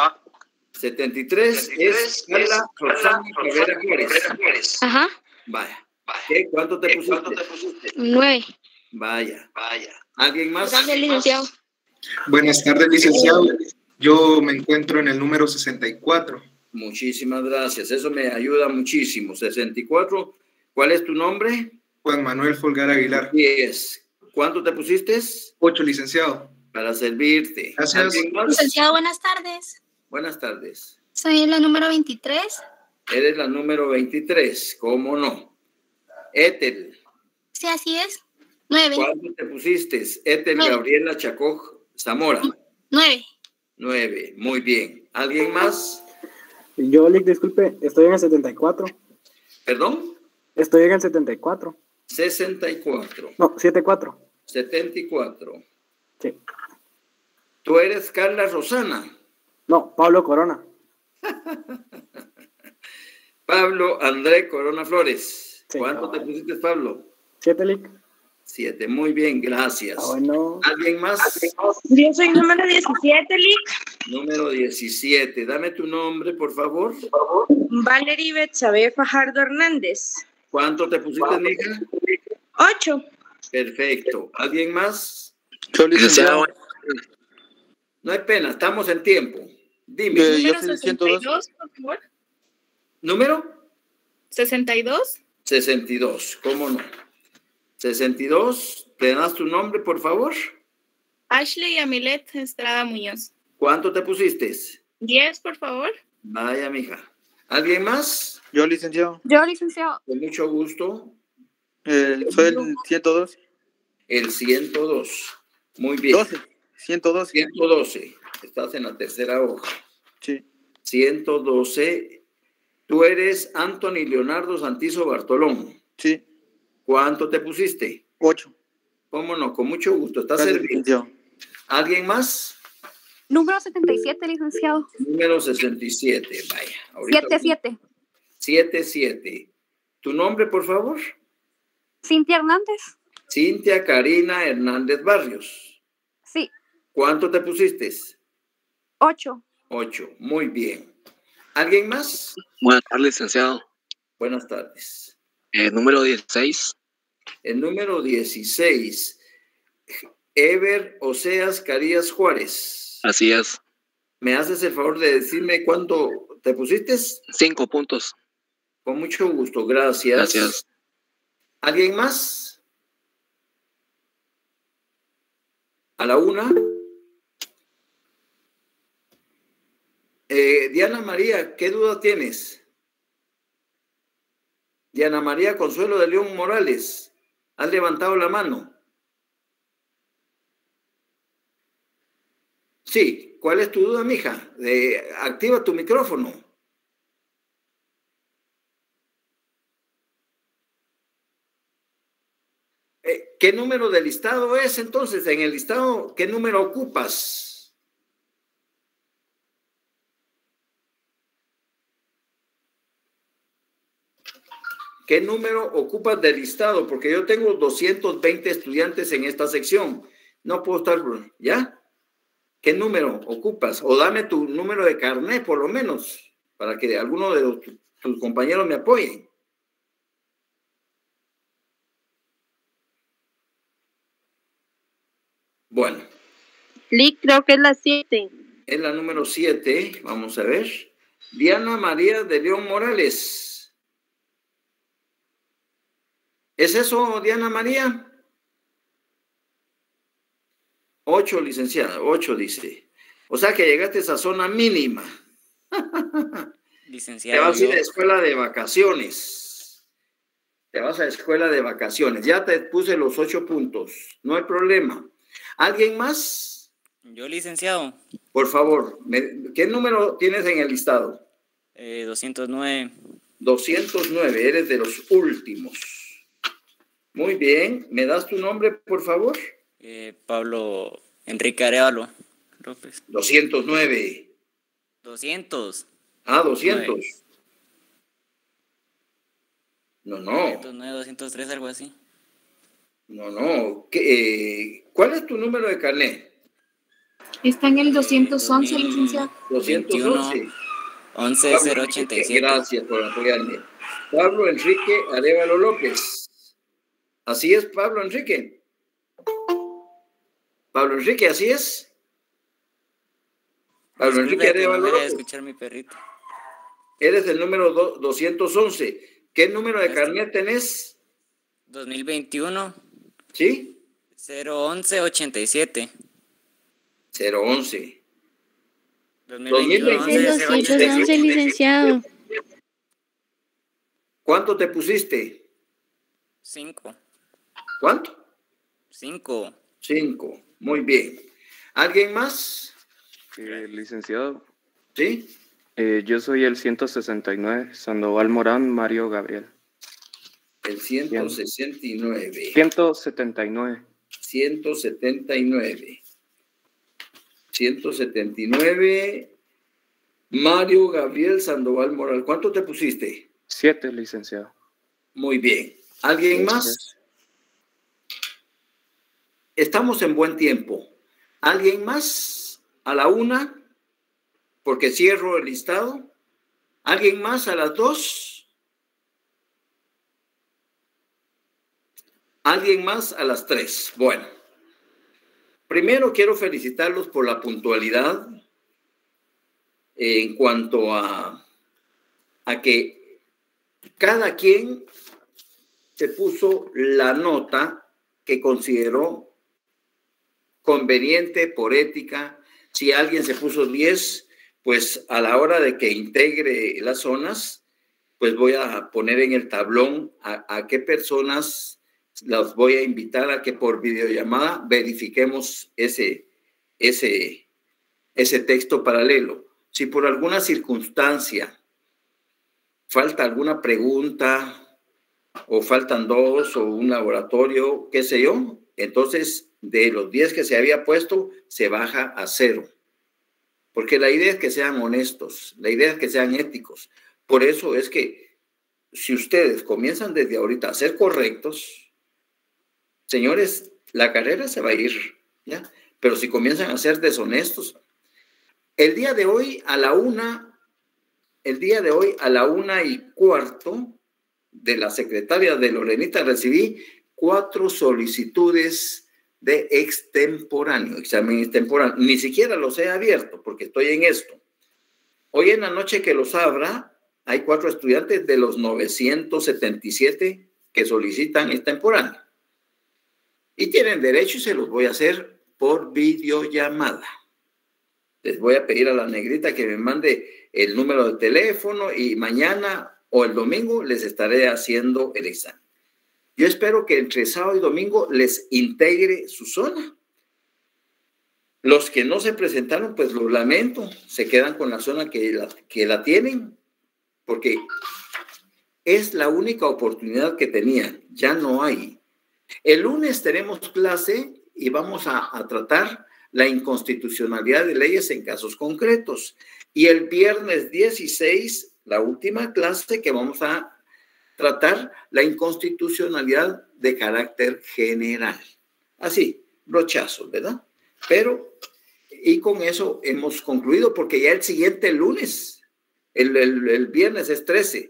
Speaker 1: 73 es Carla Roxana Cabrera Juárez.
Speaker 17: Ajá.
Speaker 1: Vaya. ¿Qué? ¿Cuánto te pusiste?
Speaker 17: 9.
Speaker 1: Vaya. ¿Alguien más?
Speaker 17: Gracias, licenciado.
Speaker 18: Buenas tardes, licenciado. Yo me encuentro en el número 64.
Speaker 1: Muchísimas gracias. Eso me ayuda muchísimo. 64. ¿Cuál es tu nombre?
Speaker 18: Juan Manuel Folgar Aguilar.
Speaker 1: 10. ¿Cuánto te pusiste?
Speaker 18: 8, licenciado.
Speaker 1: Para servirte.
Speaker 18: Gracias.
Speaker 19: Licenciado, buenas tardes.
Speaker 1: Buenas tardes.
Speaker 19: Soy la número 23.
Speaker 1: Eres la número 23. ¿Cómo no? Ethel.
Speaker 19: Sí, así es. 9.
Speaker 1: ¿Cuánto te pusiste? Ethel
Speaker 19: 9.
Speaker 1: Gabriela Chacoj Zamora.
Speaker 19: 9.
Speaker 1: 9. Muy bien. ¿Alguien más?
Speaker 20: Yo, Lick, disculpe, estoy en el 74.
Speaker 1: ¿Perdón?
Speaker 20: Estoy en el 74.
Speaker 1: 64.
Speaker 20: No, 74.
Speaker 1: 74.
Speaker 20: Sí.
Speaker 1: ¿Tú eres Carla Rosana?
Speaker 20: No, Pablo Corona.
Speaker 1: Pablo André Corona Flores.
Speaker 20: Sí,
Speaker 1: ¿Cuánto te pusiste, Pablo?
Speaker 20: 7, Lick.
Speaker 1: 7. Muy bien, gracias.
Speaker 20: Bueno.
Speaker 1: ¿Alguien más?
Speaker 10: Yo soy número 17, Lick.
Speaker 1: Número 17. Dame tu nombre, por favor.
Speaker 10: Valerie Betsabe Fajardo Hernández.
Speaker 1: ¿Cuánto te pusiste, mija?
Speaker 10: 8.
Speaker 1: Perfecto. ¿Alguien más?
Speaker 8: Yo, licenciado.
Speaker 1: No hay pena, estamos en tiempo. Dime.
Speaker 8: Yo soy 102,
Speaker 4: por favor.
Speaker 1: ¿Número?
Speaker 4: 62.
Speaker 1: 62, ¿cómo no? 62, ¿te das tu nombre, por favor?
Speaker 4: Ashley Amilet Estrada Muñoz.
Speaker 1: ¿Cuánto te pusiste?
Speaker 4: 10, por favor.
Speaker 1: Vaya, mija. ¿Alguien más?
Speaker 8: Yo, licenciado.
Speaker 13: Yo, licenciado.
Speaker 1: Con mucho gusto.
Speaker 8: Soy el 102.
Speaker 1: El 102. Muy bien.
Speaker 8: 112.
Speaker 1: 112. Estás en la tercera hoja.
Speaker 8: Sí.
Speaker 1: 112. Tú eres Anthony Leonardo Santizo Bartolón.
Speaker 8: Sí.
Speaker 1: ¿Cuánto te pusiste?
Speaker 8: 8.
Speaker 1: ¿Cómo no? Con mucho gusto. ¿Estás
Speaker 8: Gracias,
Speaker 1: servido?
Speaker 8: licenciado.
Speaker 1: ¿Alguien más?
Speaker 13: Número 77, licenciado.
Speaker 1: Número 67. Vaya. Ahorita
Speaker 13: 77.
Speaker 1: 77. ¿Tu nombre, por favor?
Speaker 13: Cintia Hernández.
Speaker 1: Cintia Karina Hernández Barrios.
Speaker 13: Sí.
Speaker 1: ¿Cuánto te pusiste?
Speaker 13: 8.
Speaker 1: 8. Muy bien. ¿Alguien más?
Speaker 12: Buenas tardes, licenciado.
Speaker 1: Buenas tardes.
Speaker 12: Número 16.
Speaker 1: El número 16. Ever Oseas Carías Juárez.
Speaker 12: Así es.
Speaker 1: ¿Me haces el favor de decirme cuánto te pusiste?
Speaker 12: 5 puntos.
Speaker 1: Con mucho gusto, gracias.
Speaker 12: Gracias.
Speaker 1: ¿Alguien más? A la 1. Diana María, ¿qué duda tienes? Diana María Consuelo de León Morales, ¿has levantado la mano? Sí, ¿cuál es tu duda, mija? Activa tu micrófono. ¿Qué número de listado es entonces? En el listado, ¿qué número ocupas? ¿Qué número ocupas del listado? Porque yo tengo 220 estudiantes en esta sección. No puedo estar, ¿ya? ¿Qué número ocupas? O dame tu número de carnet, por lo menos, para que alguno de tus compañeros me apoyen. Bueno.
Speaker 10: Lick, creo que es la 7.
Speaker 1: Es la número 7. Vamos a ver. Diana María de León Morales. ¿Es eso, Diana María? 8, licenciada. 8 dice. O sea que llegaste a esa zona mínima.
Speaker 21: Licenciado.
Speaker 1: Te vas a ir a escuela de vacaciones. Te vas a escuela de vacaciones. Ya te puse los 8 puntos. No hay problema. ¿Alguien más?
Speaker 21: Yo, licenciado.
Speaker 1: Por favor, ¿qué número tienes en el listado?
Speaker 21: 209.
Speaker 1: 209, eres de los últimos. Muy bien. ¿Me das tu nombre, por favor?
Speaker 21: Pablo Enrique Arevalo López.
Speaker 1: 209.
Speaker 21: 200.
Speaker 1: Ah, 200. No.
Speaker 21: 209, 203, algo así.
Speaker 1: No. ¿Cuál es tu número de carnet?
Speaker 13: Está en el 211, licenciado.
Speaker 1: 211.
Speaker 21: 11087.
Speaker 1: Gracias por apoyarme. Pablo Enrique Arevalo López. ¿Así es, Pablo Enrique? Pablo Enrique, ¿así es? Pablo Enrique Arevalo López.
Speaker 21: Escuchar mi perrito.
Speaker 1: Eres el número 211. ¿Qué número de carnet tenés?
Speaker 21: 2021.
Speaker 1: ¿Sí?
Speaker 21: 01187.
Speaker 1: 011.
Speaker 16: 211, licenciado.
Speaker 1: ¿Cuánto te pusiste?
Speaker 21: 5.
Speaker 1: ¿Cuánto?
Speaker 21: 5.
Speaker 1: 5. Muy bien. ¿Alguien más?
Speaker 6: Licenciado.
Speaker 1: ¿Sí?
Speaker 6: Yo soy el 169, Sandoval Morán, Mario Gabriel.
Speaker 1: El 169.
Speaker 6: 179.
Speaker 1: 179. 179. Mario Gabriel Sandoval Morán. ¿Cuánto te pusiste?
Speaker 6: 7, licenciado.
Speaker 1: Muy bien. ¿Alguien más? Estamos en buen tiempo. ¿Alguien más? A la 1, porque cierro el listado. ¿Alguien más a las 2? ¿Alguien más a las 3? Bueno, primero quiero felicitarlos por la puntualidad en cuanto a que cada quien se puso la nota que consideró conveniente por ética. Si alguien se puso 10, pues a la hora de que integre las zonas, pues voy a poner en el tablón a qué personas las voy a invitar a que por videollamada verifiquemos ese texto paralelo. Si por alguna circunstancia falta alguna pregunta o faltan 2 o un laboratorio, qué sé yo, entonces de los 10 que se había puesto se baja a 0. Porque la idea es que sean honestos, la idea es que sean éticos. Por eso es que si ustedes comienzan desde ahorita a ser correctos, señores, la carrera se va a ir, ¿ya? Pero si comienzan a ser deshonestos, el día de hoy a la 1:15 de la secretaria de Lorenita recibí 4 solicitudes de extemporáneo, examen extemporáneo. Ni siquiera los he abierto porque estoy en esto. Hoy en la noche que los abra, hay 4 estudiantes de los 977 que solicitan es temporal. Y tienen derecho y se los voy a hacer por videollamada. Les voy a pedir a la negrita que me mande el número de teléfono y mañana o el domingo les estaré haciendo el examen. Yo espero que entre sábado y domingo les integre su zona. Los que no se presentaron, pues lo lamento, se quedan con la zona que la tienen, porque es la única oportunidad que tenían, ya no hay. El lunes tenemos clase y vamos a tratar la inconstitucionalidad de leyes en casos concretos. Y el viernes 16, la última clase que vamos a tratar, la inconstitucionalidad de carácter general. Así, brochazos, ¿verdad? Pero, y con eso hemos concluido, porque ya el siguiente lunes, el viernes es 13,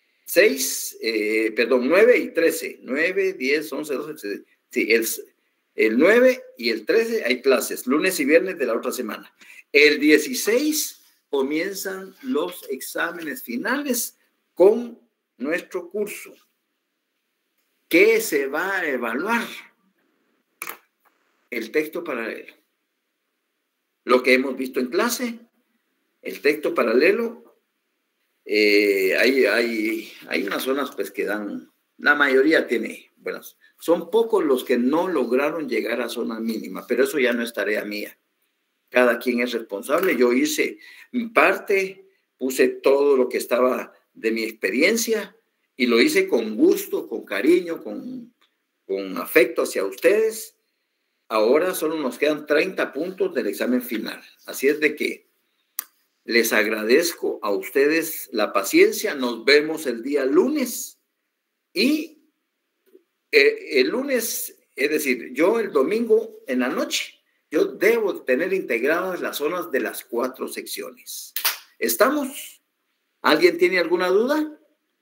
Speaker 1: 9 y 13, 9, 10, 11, 12, sí, el 9 y el 13 hay clases, lunes y viernes de la otra semana. El 16 comienzan los exámenes finales con nuestro curso. ¿Qué se va a evaluar? El texto paralelo. Lo que hemos visto en clase, el texto paralelo. Hay unas zonas pues que dan, la mayoría tiene buenas. Son pocos los que no lograron llegar a zona mínima, pero eso ya no es tarea mía. Cada quien es responsable. Yo hice mi parte, puse todo lo que estaba de mi experiencia y lo hice con gusto, con cariño, con afecto hacia ustedes. Ahora solo nos quedan 30 puntos del examen final. Así es de que les agradezco a ustedes la paciencia. Nos vemos el día lunes. Y el lunes, es decir, yo el domingo en la noche, yo debo tener integradas las zonas de las 4 secciones. ¿Estamos? ¿Alguien tiene alguna duda?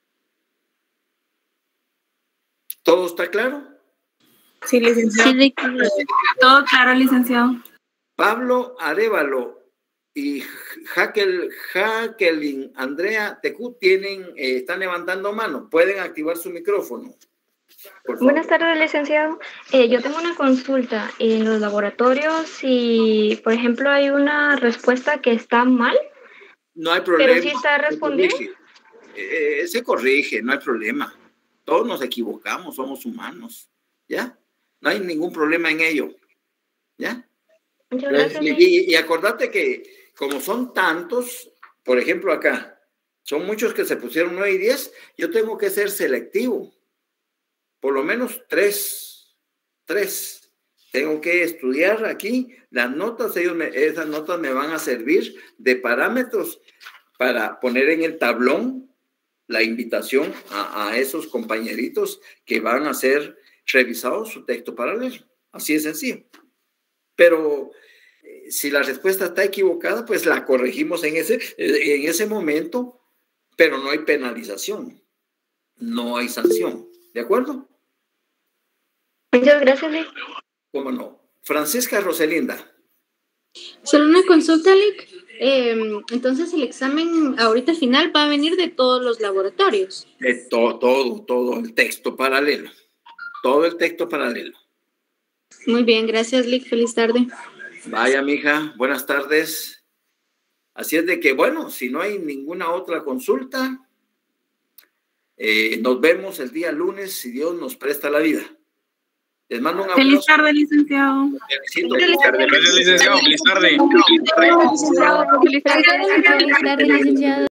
Speaker 1: ¿Todo está claro?
Speaker 4: Sí, licenciado. Sí, todo claro, licenciado.
Speaker 1: Pablo Arévalo y Jacqueline Andrea Tecú están levantando mano. Pueden activar su micrófono.
Speaker 7: Buenas tardes, licenciado. Yo tengo una consulta en los laboratorios. Si, por ejemplo, hay una respuesta que está mal,
Speaker 1: no hay problema.
Speaker 7: Pero sí está respondiendo.
Speaker 1: Se corrige, no hay problema. Todos nos equivocamos, somos humanos. ¿Ya? No hay ningún problema en ello. ¿Ya?
Speaker 7: Muchas gracias.
Speaker 1: Y acordate que como son tantos, por ejemplo acá, son muchos que se pusieron 9 y 10, yo tengo que ser selectivo. Por lo menos 3. Tengo que estudiar aquí las notas. Esas notas me van a servir de parámetros para poner en el tablón la invitación a esos compañeritos que van a ser revisados su texto paralelo. Así de sencillo. Pero si la respuesta está equivocada, pues la corregimos en ese momento, pero no hay penalización. No hay sanción. ¿De acuerdo?
Speaker 7: Muchas gracias, Lic.
Speaker 1: ¿Cómo no? Francisca Roselinda.
Speaker 2: Solo una consulta, Lic. Entonces el examen ahorita final va a venir de todos los laboratorios.
Speaker 1: De todo el texto paralelo. Todo el texto paralelo.
Speaker 2: Muy bien, gracias, Lic. Feliz tarde.
Speaker 1: Vaya, mija, buenas tardes. Así es de que, bueno, si no hay ninguna otra consulta, nos vemos el día lunes, si Dios nos presta la vida. Les mando un abrazo.
Speaker 4: Feliz tarde, licenciado.
Speaker 1: Feliz tarde,
Speaker 11: licenciado. Feliz tarde.
Speaker 16: Feliz tarde, licenciado.